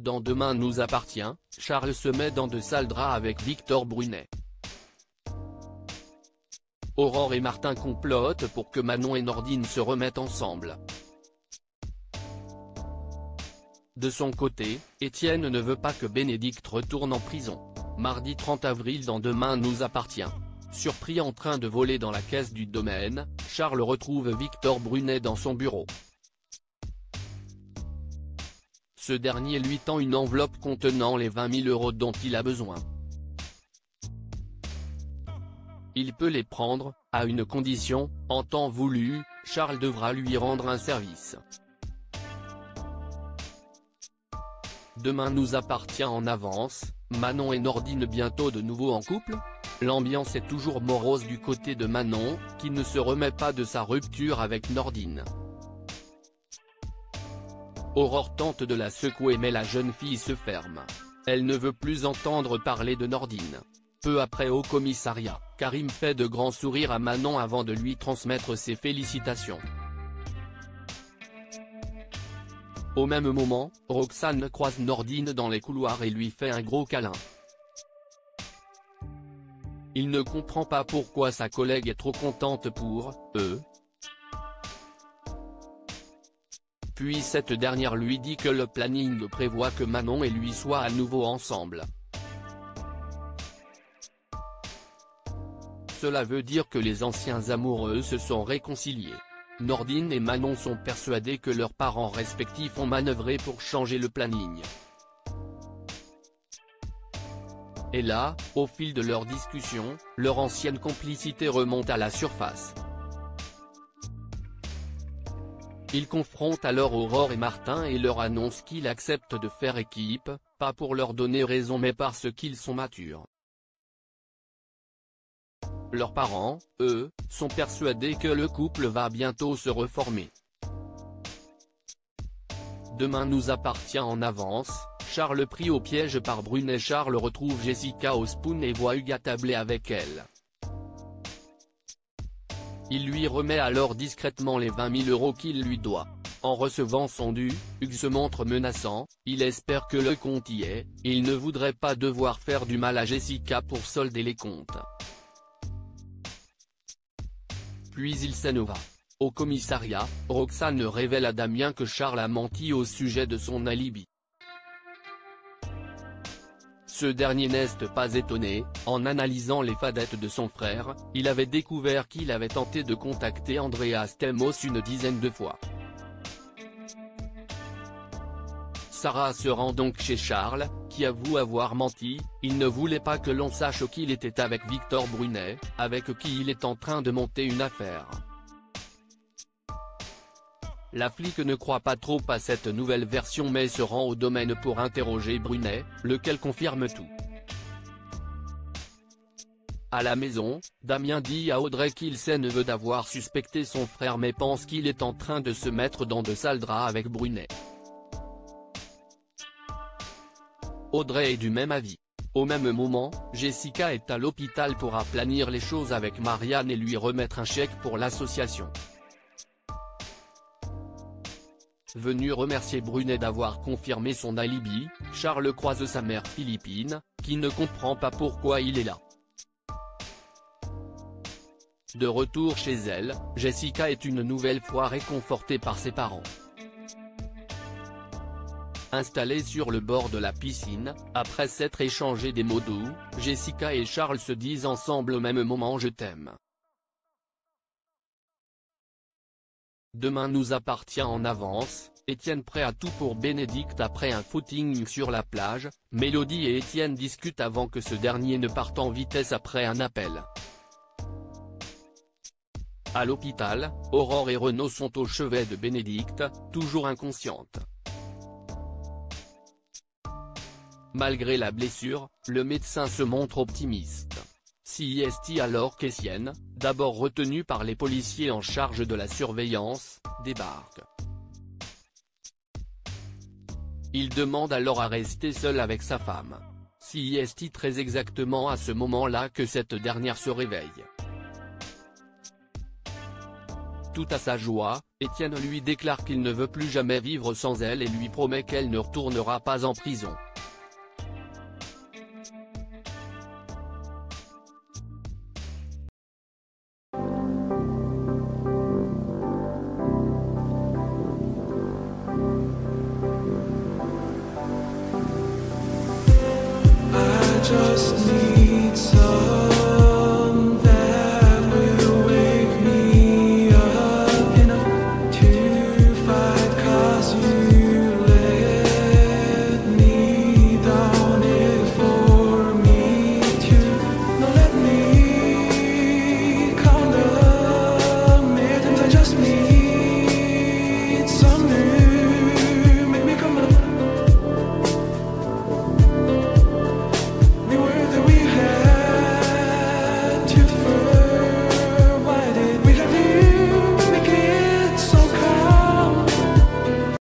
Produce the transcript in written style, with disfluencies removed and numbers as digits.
Dans Demain nous appartient, Charles se met dans de sales draps avec Victor Brunet. Aurore et Martin complotent pour que Manon et Nordine se remettent ensemble. De son côté, Étienne ne veut pas que Bénédicte retourne en prison. Mardi 30 avril dans Demain nous appartient. Surpris en train de voler dans la caisse du domaine, Charles retrouve Victor Brunet dans son bureau. Ce dernier lui tend une enveloppe contenant les 20 000 € dont il a besoin. Il peut les prendre, à une condition, en temps voulu, Charles devra lui rendre un service. Demain nous appartient en avance, Manon et Nordine bientôt de nouveau en couple? L'ambiance est toujours morose du côté de Manon, qui ne se remet pas de sa rupture avec Nordine. Aurore tente de la secouer mais la jeune fille se ferme. Elle ne veut plus entendre parler de Nordine. Peu après au commissariat, Karim fait de grands sourires à Manon avant de lui transmettre ses félicitations. Au même moment, Roxane croise Nordine dans les couloirs et lui fait un gros câlin. Il ne comprend pas pourquoi sa collègue est trop contente pour eux. Puis cette dernière lui dit que le planning prévoit que Manon et lui soient à nouveau ensemble. Cela veut dire que les anciens amoureux se sont réconciliés. Nordine et Manon sont persuadés que leurs parents respectifs ont manœuvré pour changer le planning. Et là, au fil de leur discussion, leur ancienne complicité remonte à la surface. Ils confrontent alors Aurore et Martin et leur annoncent qu'ils acceptent de faire équipe, pas pour leur donner raison mais parce qu'ils sont matures. Leurs parents, eux, sont persuadés que le couple va bientôt se reformer. Demain nous appartient en avance, Charles pris au piège par Brunet. Charles retrouve Jessica au spoon et voit Hugues attablé avec elle. Il lui remet alors discrètement les 20 000 € qu'il lui doit. En recevant son dû, Hugues se montre menaçant, il espère que le compte y est, et il ne voudrait pas devoir faire du mal à Jessica pour solder les comptes. Puis il s'en va. Au commissariat, Roxane révèle à Damien que Charles a menti au sujet de son alibi. Ce dernier n'est pas étonné, en analysant les fadettes de son frère, il avait découvert qu'il avait tenté de contacter Andrea Stemos une dizaine de fois. Sarah se rend donc chez Charles, qui avoue avoir menti, il ne voulait pas que l'on sache qu'il était avec Victor Brunet, avec qui il est en train de monter une affaire. La flic ne croit pas trop à cette nouvelle version mais se rend au domaine pour interroger Brunet, lequel confirme tout. À la maison, Damien dit à Audrey qu'il sait neveu d'avoir suspecté son frère mais pense qu'il est en train de se mettre dans de sales draps avec Brunet. Audrey est du même avis. Au même moment, Jessica est à l'hôpital pour aplanir les choses avec Marianne et lui remettre un chèque pour l'association. Venu remercier Brunet d'avoir confirmé son alibi, Charles croise sa mère Philippine, qui ne comprend pas pourquoi il est là. De retour chez elle, Jessica est une nouvelle fois réconfortée par ses parents. Installés sur le bord de la piscine, après s'être échangé des mots doux, Jessica et Charles se disent ensemble au même moment « Je t'aime ». Demain nous appartient en avance, Étienne prêt à tout pour Bénédicte après un footing sur la plage, Mélodie et Étienne discutent avant que ce dernier ne parte en vitesse après un appel. À l'hôpital, Aurore et Renaud sont au chevet de Bénédicte, toujours inconsciente. Malgré la blessure, le médecin se montre optimiste. CIST alors qu'Étienne, d'abord retenu par les policiers en charge de la surveillance, débarque. Il demande alors à rester seul avec sa femme. CIST très exactement à ce moment-là que cette dernière se réveille. Tout à sa joie, Étienne lui déclare qu'il ne veut plus jamais vivre sans elle et lui promet qu'elle ne retournera pas en prison. I just need